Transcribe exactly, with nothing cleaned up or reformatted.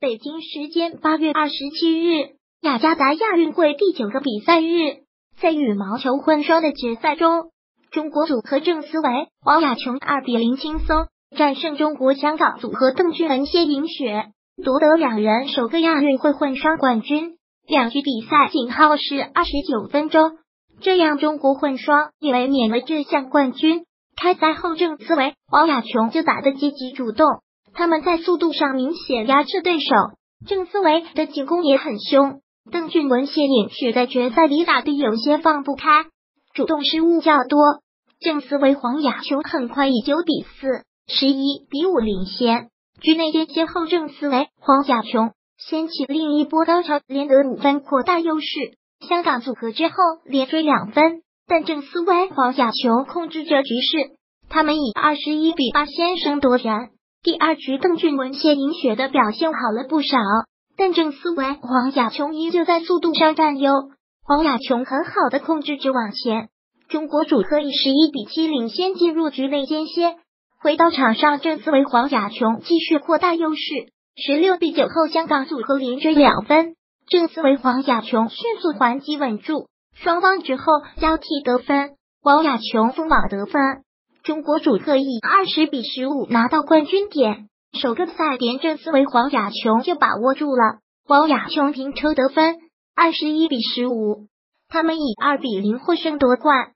北京时间八月二十七日，雅加达亚运会第九个比赛日，在羽毛球混双的决赛中，中国组合郑思维、黄雅琼二比零轻松战胜中国香港组合邓俊文、谢颖雪，夺得两人首个亚运会混双冠军。两局比赛仅耗时二十九分钟，这样中国混双以为免了这项冠军。开赛后，郑思维、黄雅琼就打得积极主动，他们在速度上明显压制对手。郑思维的进攻也很凶，邓俊文、谢颖雪在决赛里打得有些放不开，主动失误较多。郑思维、黄雅琼很快以九比四、十一比五领先。局内间歇后，郑思维、黄雅琼掀起另一波高潮，连得五分扩大优势。香港组合之后连追两分，但郑思维、黄雅琼控制着局势，他们以二十一比八先声夺人。第二局，邓俊文、谢颖雪的表现好了不少，但郑思维、黄雅琼依旧在速度上占优。黄雅琼很好的控制着网前，中国组合以十一比七领先进入局内间歇。回到场上，郑思维、黄雅琼继续扩大优势，十六比九后香港组合连追两分，郑思维、黄雅琼迅速还击稳住，双方之后交替得分，黄雅琼封网得分，中国组合以二十比十五拿到冠军点。首个赛点郑思维、黄雅琼就把握住了，黄雅琼平抽得分二十一比十五，他们以二比零获胜夺冠。